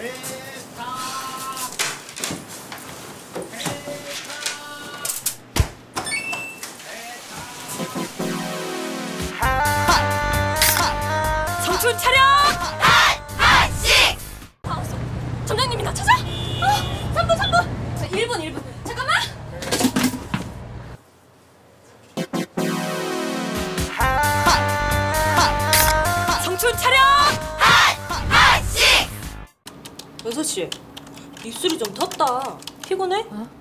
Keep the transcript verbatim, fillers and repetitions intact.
청춘 차렷! 하하씩! 다 왔어. 점장님이 나 찾아? 어, 삼 분, 삼 분! 자, 일 분, 일 분. 잠깐만! 청춘 차렷! 하하씩! 여섯 시, 입술이 좀 텄다. 피곤해? 어?